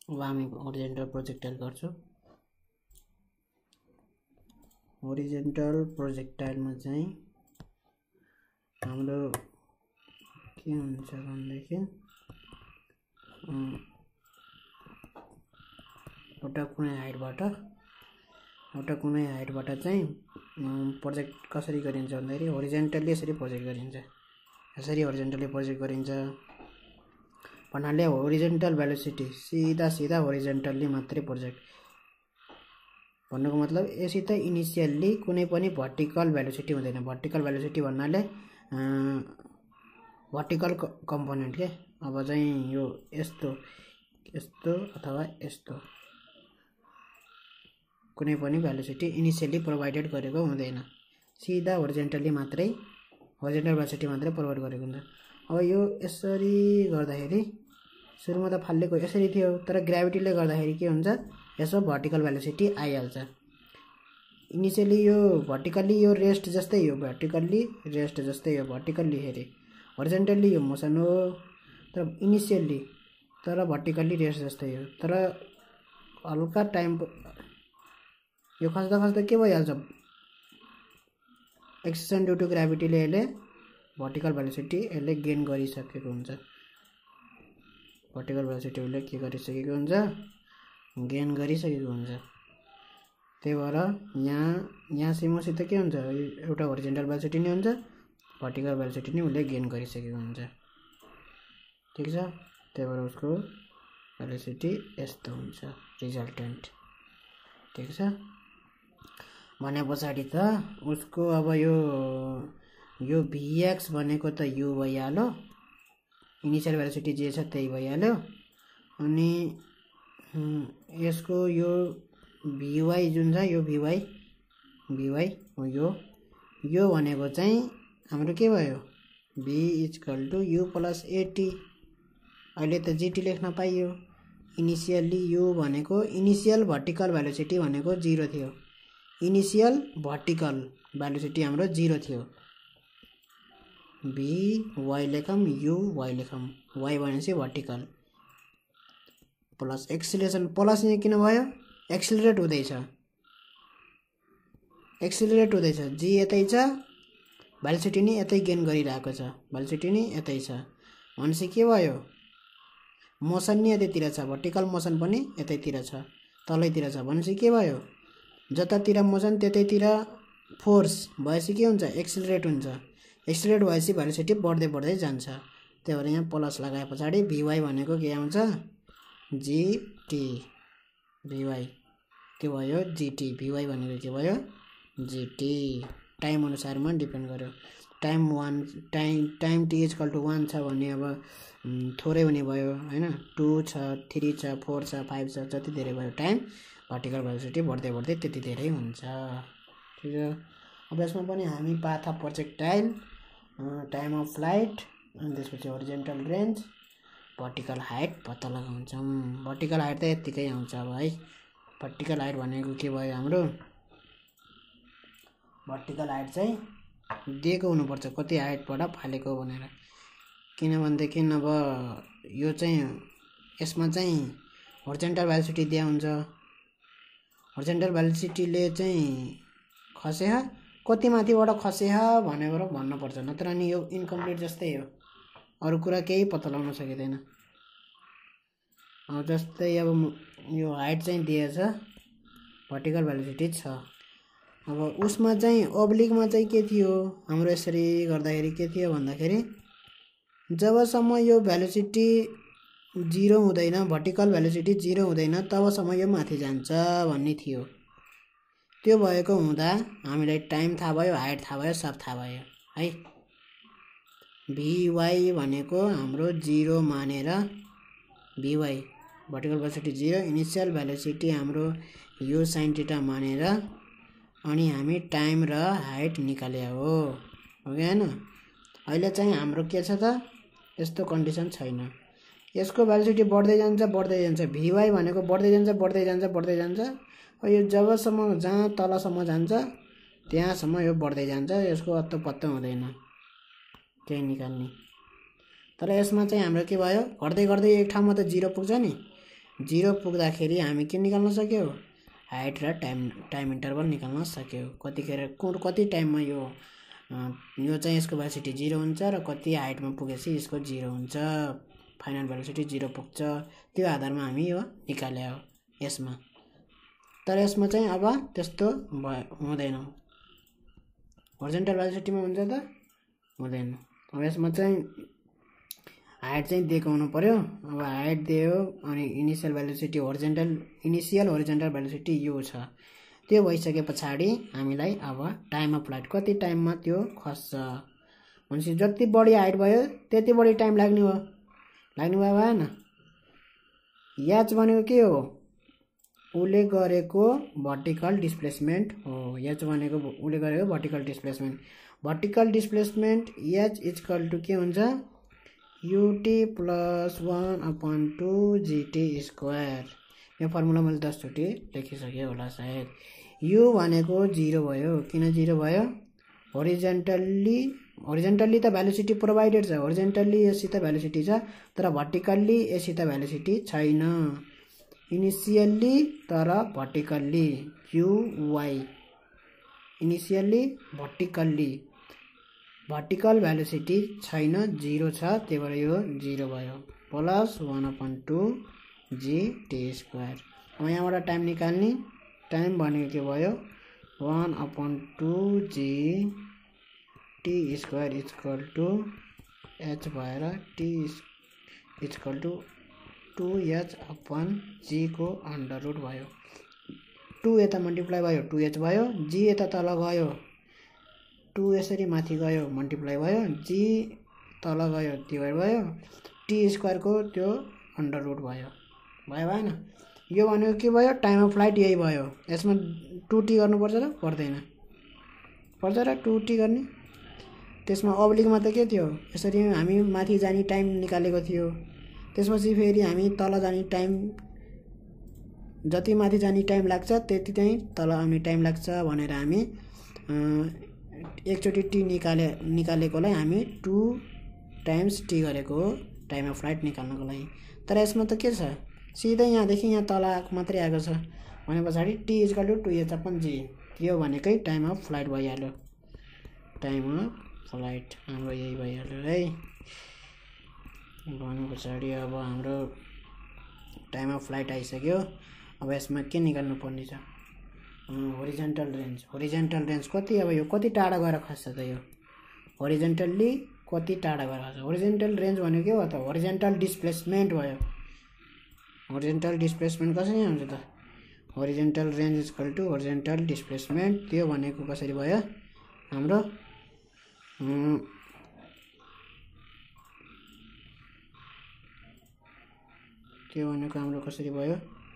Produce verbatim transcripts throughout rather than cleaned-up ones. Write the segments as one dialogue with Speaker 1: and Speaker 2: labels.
Speaker 1: अब हामी horizontal projectile गर्छौँ। होरिजेन्टल प्रोजेक्टाइलमा चाहिँ हाम्रो के हुन्छ भनेदेखि एउटा कुनै हाइटबाट एउटा कुनै हाइटबाट चाहिँ प्रोजेक्ट कसरी गरिन्छ भन्दाखेरि होरिजेन्टली यसरी प्रोजेक्ट गरिन्छ। यसरी होरिजेन्टली प्रोजेक्ट गरिन्छ भन्नाले होरिजेन्टल भेलोसिटी सीधा सीधा होरिजेन्टली मात्रै प्रोजेक्ट भन्नुको मतलब यसित इनिसियली कुनै पनि भर्टिकल भेलोसिटी हुँदैन। भर्टिकल भेलोसिटी भन्नाले भर्टिकल कम्पोनेन्ट के अब चाहिँ यो यस्तो यस्तो अथवा यस्तो कुनै पनि भेलोसिटी इनिसियली प्रोभाइडेड गरेको हुँदैन। सीधा होरिजेन्टली मात्रै होरिजेन्टल भेलोसिटी मात्रै प्रोभाइड गरेको हुन्छ। अब यो यसरी गर्दाखेरि सुरुमा त फालेको यसरी थियो, तर ग्राभिटीले गर्दाखेरि के हुन्छ यसो भर्टिकल भेलोसिटी आइहाल्छ। इनिसियली यो भर्टिकल्ली यो रेस्ट जस्तै हो, भर्टिकल्ली रेस्ट जस्तै हो, भर्टिकल्ली हेरे होरिजेन्टली यो मोसन हो तर इनिसियली तर भर्टिकल्ली रेस्ट जस्तै हो। तर हल्का टाइम यो खस्दा खस्दा के भइहाल्छ एक्सेसन ड्यू टु ग्राभिटीले यसले भर्टिकल भेलोसिटी यसले गेन गरिसकेको हुन्छ। भर्टिकल भेलोसिटी उसले के गरिसकेको हुन्छ गेन गरिसकेको हुन्छ। त्यही भएर यहाँ यहाँ सिमोसित के हुन्छ एउटा होरिजेन्टल भेलोसिटी नै हुन्छ, भर्टिकल भेलोसिटी नै उसले गेन गरिसकेको हुन्छ। ठिक छ, त्यही भएर उसको भेलोसिटी यस्तो हुन्छ रिजल्टेन्ट। ठिक छ, भने पछाडि त उसको अब यो यो भीएक्स भनेको त यु भइहाल्यो, इनिसियल भेलोसिटी जे छ त्यही भइहाल्यो। अनि यसको यो भीवाई जुन छ यो भीवाई भीवाई हो यो यो भनेको चाहिँ हाम्रो के भयो v equal to u plus a t. अहिले त जिटी लेख्न पाइयो। इनिसियली यु भनेको इनिसियल भर्टिकल भेलोसिटी भनेको जिरो थियो। इनिसियल भर्टिकल भेलोसिटी हाम्रो जिरो थियो। भी वाई लेखम यु वाई लेखम, वाई भनेपछि भर्टिकल प्लस एक्सिलेरेसन प्लस यहाँ किन भयो एक्सिलरेट हुँदैछ एक्सिलरेट हुँदैछ जी यतै छ भेलोसिटी नि यतै गेन गरिरहेको छ, भेलोसिटी नि यतै छ भनेपछि के भयो मोसन नि यतैतिर छ, भर्टिकल मोसन पनि यतैतिर छ तलैतिर छ भनेपछि के भयो जतातिर मोसन त्यतैतिर फोर्स भएपछि के हुन्छ एक्सिलरेट हुन्छ। एक्सिलरेट भएपछि भेलोसिटी बढ्दै बढ्दै जान्छ। त्यही भएर यहाँ प्लस लगाए पछाडि भीवाई भनेको के आउँछ जीटी, भीवाई के भयो जीटी, भीवाई भनेको के भयो जीटी। टाइम अनुसारमा डिपेन्ड गर्यो। Time one time time t equal to one छ भने अब थोरै हुने भयो होइन, टू छ थ्री छ फोर छ फाइभ छ जति धेरै भयो टाइम भर्टिकल भेलोसिटी बढ्दै बढ्दै त्यति धेरै हुन्छ। ठिक छ, अब यसमा पनि हामी path of projectile, time of flight अनि त्यसपछि होरिजेन्टल रेन्ज, भर्टिकल हाइट पत्ता लगाउँछौँ। भर्टिकल हाइट त यत्तिकै आउँछ अब है। भर्टिकल हाइट भनेको के भयो हाम्रो भर्टिकल हाइट चाहिँ दिएको हुनुपर्छ कति हाइटबाट फालेको भनेर, किनभनेदेखि अब यो चाहिँ यसमा चाहिँ होरिजेन्टल भेलोसिटी दिया हुन्छ। होरिजेन्टल भेलोसिटीले चाहिँ खसे कति माथिबाट खसे भनेर भन्नुपर्छ, नत्र नि यो इन्कम्प्लिट जस्तै हो, अरू कुरा केही पत्ता लगाउन सकिँदैन। अब जस्तै अब यो हाइट चाहिँ दिएछ भर्टिकल भेलोसिटी छ, अब उसमा चाहिँ ओब्लिकमा चाहिँ के थियो हाम्रो यसरी गर्दाखेरि के थियो भन्दाखेरि जबसम्म यो भेलोसिटी जिरो हुँदैन भर्टिकल भेलोसिटी जिरो हुँदैन तबसम्म यो माथि जान्छ भन्ने थियो। त्यो भएको हुँदा हामीलाई टाइम थाहा भयो, हाइट थाहा भयो, सब थाहा भयो है। भीवाई भनेको हाम्रो जिरो मानेर v y vertical velocity zero, initial velocity हाम्रो यो साइन थीटा मानेर अनि हामी टाइम र हाइट निकाले हो हो कि हैन। अहिले चाहिँ हाम्रो के छ त यस्तो कन्डिसन छैन, यसको भेलोसिटी बढ्दै जान्छ बढ्दै जान्छ, भीवाई भनेको बढ्दै जान्छ बढ्दै जान्छ बढ्दै जान्छ, यो जबसम्म जहाँ तलसम्म जान्छ त्यहाँसम्म यो बढ्दै जान्छ, यसको अत्तो पत्तो हुँदैन केही निकाल्ने। तर यसमा चाहिँ हाम्रो के भयो घट्दै घट्दै एक ठाउँमा त जिरो पुग्छ नि, जीरो पुग्दाखेरि हामी के निकाल्न सक्यो हाइट र टाइम टाइम इन्टरभल निकाल्न सक्यो कतिखेर कुन कति टाइममा यो यो चाहिँ यसको भेलोसिटी जीरो हुन्छ र कति हाइटमा पुगेपछि यसको जीरो हुन्छ फाइनल भेलोसिटी जीरो पुग्छ त्यो आधारमा हामी यो निकाले हो यसमा तर यसमा चाहिँ अब त्यस्तो हुँदैन हरिजन्टल भेलोसिटीमा हुन्छ त हुँदैन अब यसमा चाहिँ हाइट चाहिँ दिएको हुनु पर्यो अब हाइट दियो अनि initial velocity horizontal initial horizontal velocity यो छ त्यो भइसके पछाडी हामीलाई अब टाइम अफ फ्लाइट कति टाइममा त्यो खस्छ भनेपछि जति बढी हाइट भयो त्यति बढी टाइम लाग्ने हो लाग्ने भयो भएन याच भनेको के हो उले गरेको भर्टिकल डिस्प्लेसमेन्ट हो याच भनेको उले गरेको भर्टिकल डिस्प्लेसमेन्ट भर्टिकल डिस्प्लेसमेन्ट याच इक्वल टु के हुन्छ u t plus one upon two g t square यो फर्मुला मैले दसचोटि लेखिसकेँ होला सायद यू भनेको जीरो भयो किन जीरो भयो हरिजन्टल्ली हरिजन्टल्ली त भेलोसिटी प्रोभाइडेड छ हरिजन्टल्ली यससित भेलोसिटी छ तर भर्टिकल्ली यससित भेलोसिटी छैन इनिशियल्ली तर भर्टिकल्ली क्यू वाई इनिशियल्ली भर्टिकल्ली भर्टिकल भेलोसिटी छैन जीरो छ त्यही भएर यो जीरो भयो plus one upon two g t square अब यहाँबाट टाइम निकाल्ने टाइम भनेको के भयो one upon two g t square equal to h भएर t equal to two h upon g को अंडर रूट भयो टू यता मल्टिप्लाई भयो टू एच भयो जी यता तल गयो टू यसरी माथि गयो मल्टिप्लाई भयो जी तल गयो डिभाइड भयो टी स्क्वायर को त्यो अंडर रूट भयो भयो भएन यो भनेको के भयो टाइम अफ फ्लाइट यही भयो यसमा टू टी गर्नुपर्छ र पर्दैन पर्छ र टू टी गर्ने त्यसमा अब्लिकमा त के थियो यसरी हामी माथि जाने टाइम निकालेको थियो त्यसपछि फेरि हामी तल जाने टाइम जति माथि जाने टाइम लाग्छ त्यति चाहिँ तल आउने टाइम लाग्छ भनेर हामी एकचोटि टी निकाले निकालेकोलाई हामी टू टाइम्स टी गरेको हो टाइम अफ फ्लाइट निकाल्नको लागि तर यसमा त के छ सिधै यहाँदेखि यहाँ तल आएको मात्रै आएको छ भने पछाडि t equal to two h upon g यो भनेकै टाइम अफ फ्लाइट भइहाल्यो टाइम अफ फ्लाइट हाम्रो यही भइहाल्यो है भने पछाडि अब हाम्रो टाइम अफ फ्लाइट आइसक्यो अब यसमा के निकाल्नु पर्ने छ होरिजेन्टल रेन्ज होरिजेन्टल रेन्ज कति अब यो कति टाढा गएर खस्छ त यो होरिजेन्टल्ली कति टाढा गएर खस्छ होरिजेन्टल रेन्ज भनेको के हो त होरिजेन्टल डिस्प्लेसमेन्ट भयो होरिजेन्टल डिस्प्लेसमेन्ट कसरी हुन्छ त horizontal range equal to horizontal displacement त्यो भनेको कसरी भयो हाम्रो त्यो भनेको हाम्रो कसरी भयो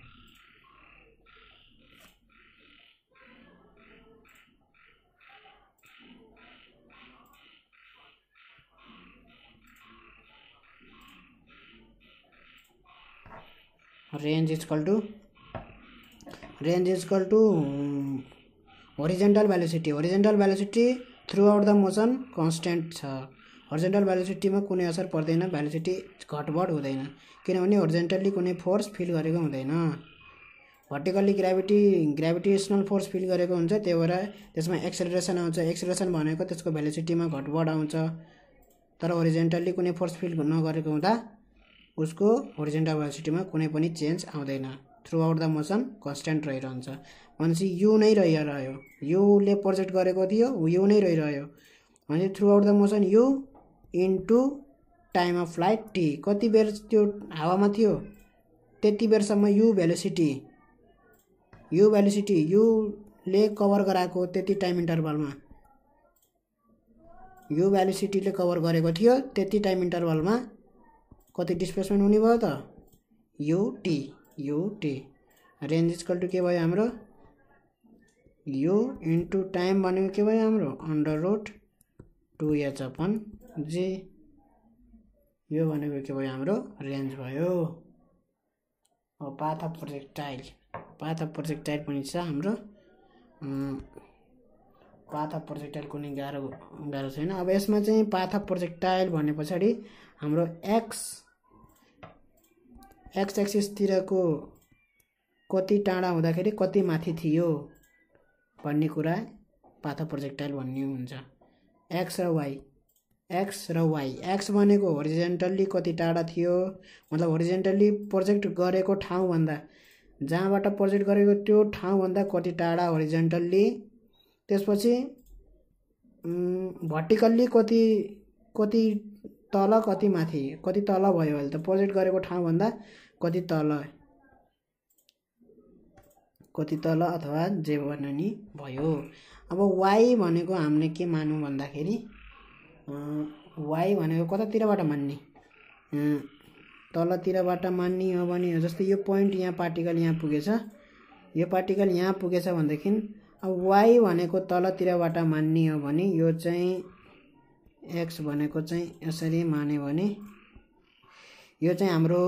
Speaker 1: range equal to range equal to horizontal velocity horizontal velocity throughout the motion constant छ होरिजेंटल वेलोसिटी में कुनै असर पर्दैन वेलोसिटी घटबढ हुँदैन किनभने होरिजेंटली कुनै फोर्स फिल गरेको हुँदैन vertically gravity gravitational force feel गरेको हुन्छ त्यही भएर त्यसमा एक्सेलरेसन आउँछ एक्सेलरेसन भनेको त्यसको वेलोसिटीमा घटबढ आउँछ तर होरिजेंटली कुनै फोर्स फिल नगरेको हुँदा उसको होरिजेंटल वेलोसिटीमा कुनै पनि चेन्ज आउँदैन throughout the motion constant रहिरहन्छ भनेपछि यू नै रहिरह्यो यू ले प्रोजेक्ट गरेको थियो यू नै रहिरह्यो भने throughout the motion u into time of flight t कति बेर त्यो हावामा थियो त्यति बेरसम्म u velocity u velocity u ले कभर गराएको त्यति टाइम इन्टरभलमा यू भेलोसिटीले कभर गरेको थियो त्यति टाइम इन्टरभलमा कति डिस्प्लेसमेन्ट हुने भयो त u t u t range equal to के भयो हाम्रो यू इन्टु टाइम भनेको के भयो हाम्रो under root two h upon g यो भनेको के भयो हाम्रो रेंज भयो अब path of projectile path of projectile पनि छ हाम्रो पाथ अफ प्रोजेक्टाइल कुनै गाह्रो गाह्रो छैन अब यसमा चाहिँ पाथ अफ प्रोजेक्टाइल भने पछाडि हाम्रो एक्स एक्स एक्सिसतिरको कति टाढा हुँदाखेरि कति माथि थियो भन्ने कुरा पाथ अफ प्रोजेक्टाइल भन्ने हुन्छ। एक्स र वाई एक्स र वाई एक्स भनेको होरिजेन्टल्ली कति टाढा थियो मतलब होरिजेन्टल्ली प्रोजेक्ट गरेको ठाउँभन्दा जहाँबाट प्रोजेक्ट गरेको त्यो ठाउँभन्दा कति टाढा होरिजेन्टल्ली, त्यसपछि भर्टिकल्ली कति कति तल कति माथि कति तल भयो अहिले त प्रोजेक्ट गरेको ठाउँभन्दा कति तल कति तल अथवा जे भने नि भयो। अब वाई भनेको हामीले के मानौँ भन्दाखेरि वाई भनेको कतातिरबाट मान्ने तलतिरबाट मान्ने हो भने जस्तै यो पोइन्ट यहाँ पार्टिकल यहाँ पुगेछ यो पार्टिकल यहाँ पुगेछ भनेदेखि अब वाई भनेको तलतिरबाट मान्ने हो भने यो चाहिँ एक्स भनेको चाहिँ यसरी माने भने यो चाहिँ हाम्रो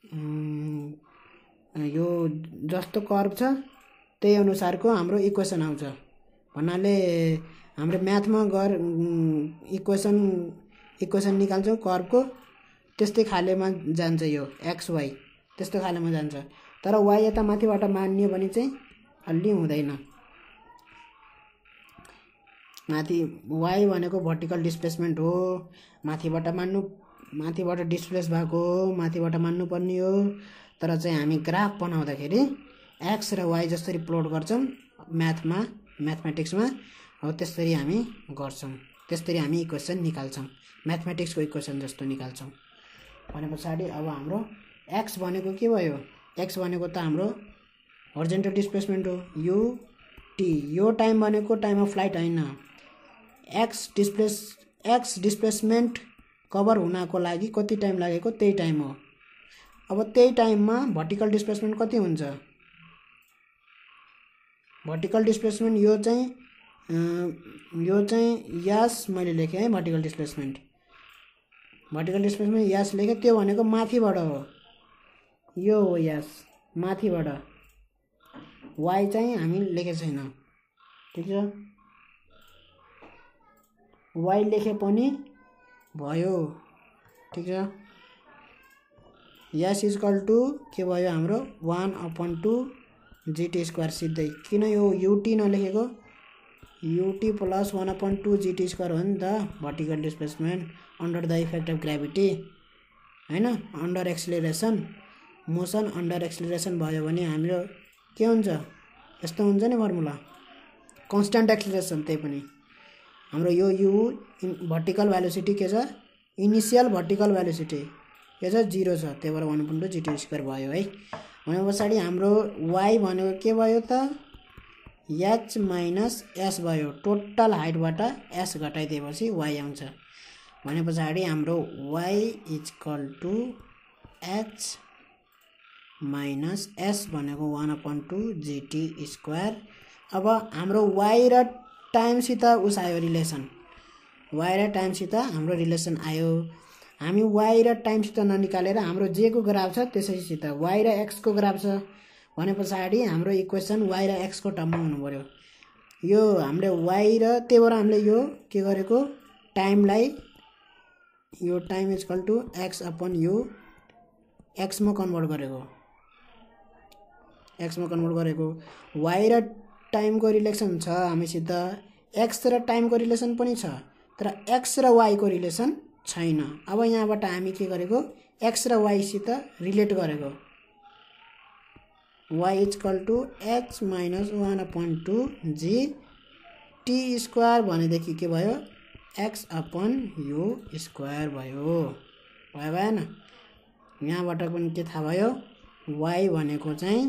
Speaker 1: यो जस्तो कर्भ छ त्यही अनुसारको हाम्रो इक्वेसन आउँछ भन्नाले हाम्रो म्याथमा गर इक्वेसन इक्वेसन निकाल्छौँ कर्भको त्यस्तै खालेमा जान्छ यो एक्स वाई त्यस्तो खालेमा जान्छ। तर वाई यता माथिबाट मान्ने भने चाहिँ अलि हुँदैन। माथि वाई भनेको भर्टिकल डिस्प्लेसमेन्ट हो माथिबाट मान्नु माथिबाट डिस्प्लेस भएको हो माथिबाट मान्नु पर्ने हो। तर चाहिँ हामी ग्राफ बनाउँदाखेरि एक्स र वाई जसरी प्लोट गर्छौँ म्याथमा म्याथमेटिक्समा हो त्यसरी हामी गर्छौँ त्यसरी हामी इक्वेसन निकाल्छौँ म्याथमेटिक्सको इक्वेसन जस्तो निकाल्छौँ। भने पछाडि अब हाम्रो एक्स भनेको के भयो एक्स भनेको त हाम्रो होरिजेन्टल डिस्प्लेसमेन्ट हो यु टी यो टाइम भनेको टाइम अफ फ्लाइट हैन x displace x displacement cover हुनको लागि कति टाइम लागेको त्यही टाइम हो। अब त्यही टाइममा भर्टिकल डिस्प्लेसमेन्ट कति हुन्छ भर्टिकल डिस्प्लेसमेन्ट यो चाहिँ यो चाहिँ यस मैले लेखेँ है भर्टिकल डिस्प्लेसमेन्ट भर्टिकल डिस्प्लेसमेन्ट यस लेखेँ त्यो भनेको माथिबाट हो यो हो यस माथिबाट वाई चाहिँ हामी लेखेको छैन ठीक छ वाई लेखे पनि भयो ठीक छ। यस इक्वल टु के भयो हाम्रो one upon two g t square सिधै किन यो युटी नलेखेको u t plus one upon two g t square हो नि त vertical displacement under the effect of gravity हैन under acceleration motion under acceleration भयो भने हाम्रो के हुन्छ यस्तो हुन्छ नि फर्मुला कन्स्ट्यान्ट एक्सिलरेसन त्यही पनि हाम्रो यो यु भर्टिकल भेलोसिटी के छ इनिशियल भर्टिकल भेलोसिटी के छ जीरो छ त्यही भएर one upon two g t square भयो है। भने पछाडि हाम्रो वाई भनेको के भयो त एच माइनस एस भयो टोटल हाइटबाट एस घटाइदिएपछि वाई आउँछ। भने पछाडि हाम्रो y equal to h minus s भनेको one upon two g t square. अब हाम्रो वाई र टाइमसित उस आयो रिलेसन वाई र टाइमसित हाम्रो रिलेसन आयो हामी वाई र टाइमसित ननिकालेर हाम्रो जे को ग्राफ छ त्यसैसित वाई र एक्स को ग्राफ छ भने पछाडि हाम्रो इक्वेसन वाई र एक्स को टर्ममा हुनु पर्यो। यो हामीले वाई र त्यही भएर हामीले यो के गरेको टाइमलाई यो time equal to x upon यो एक्समा कन्भर्ट गरेको एक्समा कन्भर्ट गरेको वाई र टाइमको रिलेसन छ हामीसित एक्स र टाइमको रिलेसन पनि छ तर एक्स र वाई को रिलेसन छैन। अब यहाँबाट हामी के गरेको एक्स र वाई सित रिलेट गरेको y equal to x minus one upon two g t square भनेदेखि के भयो एक्स अपन यु स्क्वायर भयो भयो भएन। यहाँबाट पनि के थाहा भयो y भनेको चाहिँ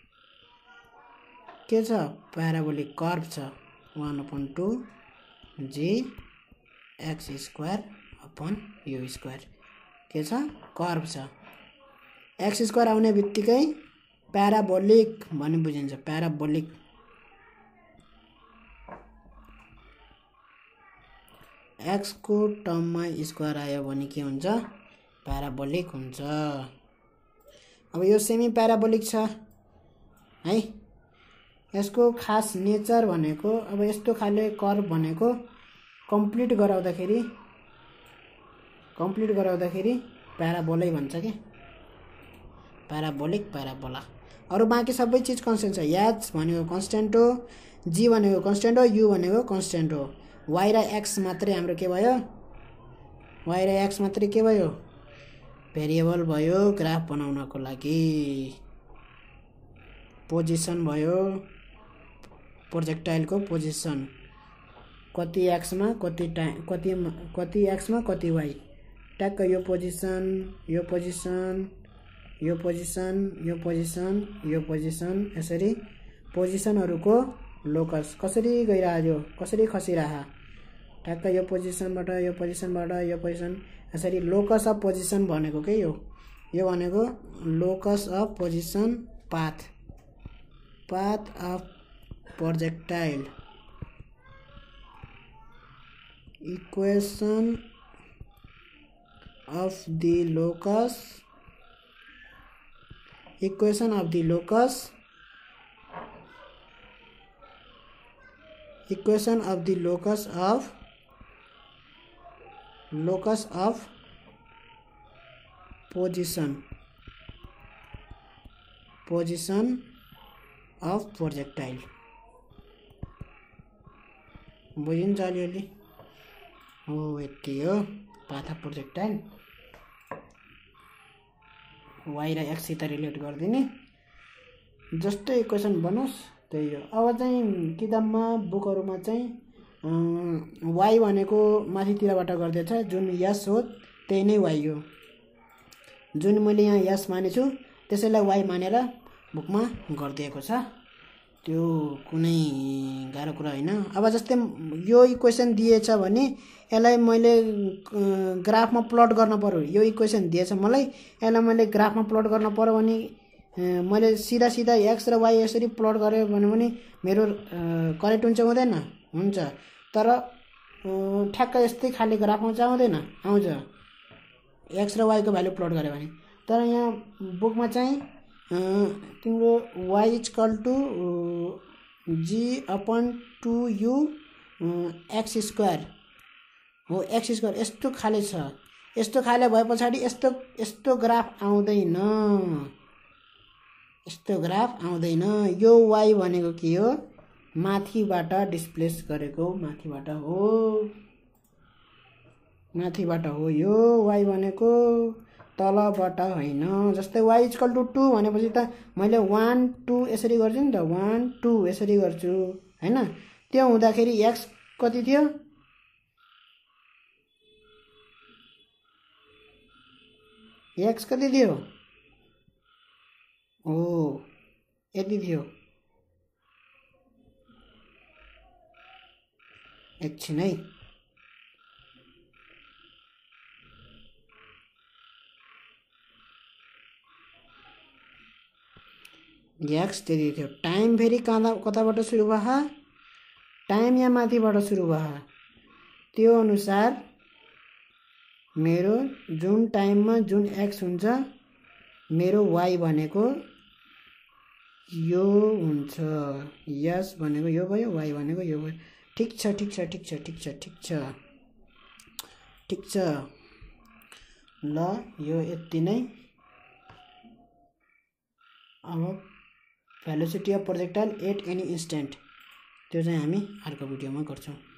Speaker 1: के छ प्याराबोलिक कर्भ छ one upon two g x square upon u square के छ कर्भ छ। एक्स स्क्वायर आउने बित्तिकै प्याराबोलिक भन्ने बुझिन्छ प्याराबोलिक एक्स को टर्ममा स्क्वायर आयो भने के हुन्छ प्याराबोलिक हुन्छ। अब यो सेमी प्याराबोलिक छ है यसको खास नेचर भनेको अब यस्तो खाले कर्भ भनेको कम्प्लिट गराउँदाखेरि कम्प्लिट गराउँदाखेरि प्याराबोलै भन्छ के प्याराबोलिक प्याराबोला। अरु बाँकी सबै चीज कन्स्टेन्ट छ। एच भनेको कन्स्टेन्ट हो, जी भनेको कन्स्टेन्ट हो, यु भनेको कन्स्टेन्ट हो। वाई र एक्स मात्रै हाम्रो के भयो, वाई र एक्स मात्रै के भयो, भेरिएबल भयो ग्राफ बनाउनको लागि। पोजिसन भयो, प्रोजेक्टाइलको पोजिसन कति एक्समा कति टाइम कति कति एक्समा कति वाई, ट्याक्क यो पोजिसन यो पोजिसन यो पोजिसन यो पोजिसन यो पोजिसन, यसरी पोजिसनहरुको लोकस कसरी गइरायो, कसरी खसिराहा, ट्याक्क यो पोजिसनबाट यो पोजिसनबाट यो पोजिसन, यसरी लोकस अफ पोजिसन भनेको के यो यो भनेको locus of position path, path of projectile, equation of the locus, equation of the locus, equation of the locus of locus of position, position of projectile। बुझिन्छ अलिअलि हो, यति हो पाथ अफ प्रोजेक्टाइल। वाई र एक्स सित relate गरिदिने जस्तै equation बनोस् त्यही हो। अब चाहिँ किताबमा बुकहरुमा चाहिँ वाई भनेको माथितिरबाट गर्दैछ, जुन यस हो त्यही नै वाई हो। जुन मैले यहाँ यस मानेछु त्यसैलाई वाई मानेर बुकमा गरिदिएको छ, त्यो कुनै गाह्रो कुरा हैन। अब जस्तै यो इक्वेसन दिएछ भने यसलाई मैले ग्राफमा प्लट गर्न पर्यो, यो इक्वेसन दिएछ मलाई, यसलाई मैले ग्राफमा प्लट गर्न पर्यो भने मैले सिधा सिधा एक्स र वाई यसरी प्लट गरे भने पनि मेरो करेक्ट हुन्छ हुँदैन, हुन्छ। तर ठ्याक्क यस्तै खाले ग्राफ आउँछ आउँदैन, आउँछ एक्स र वाई को भ्यालु प्लट गरे भने। तर यहाँ बुकमा चाहिँ तिम्रो y equal to g upon two u x square हो, एक्स स्क्वायर यस्तो खाले छ। यस्तो खाले भए पछाडि यस्तो यस्तो ग्राफ आउँदैन, यस्तो ग्राफ आउँदैन। यो y भनेको के हो, माथिबाट डिस्प्लेस गरेको, माथिबाट हो, माथिबाट हो। यो y भनेको तलबाट हैन। जस्तै y इक्वल टु टू भनेपछि त मैले वन टू यसरी गर्छु नि त, वन टू यसरी गर्छु हैन। त्यो हुँदाखेरि x कति थियो, x कति थियो, ओ यति थियो। एकछिन है, एक्स त्यति थियो। टाइम फेरि कहाँ कताबाट सुरु भयो, टाइम यहाँ माथिबाट सुरु भयो। त्यो अनुसार मेरो जुन टाइममा जुन एक्स हुन्छ, मेरो वाई भनेको यो हुन्छ, यस भनेको यो भयो, वाई भनेको यो भयो। ठिक छ ठिक छ ठिक छ ठिक छ ठिक छ ठिक छ ल, यो यति नै। अब velocity of projectile at any instant त्यो चाहिँ हामी अर्को भिडियोमा गर्छौं।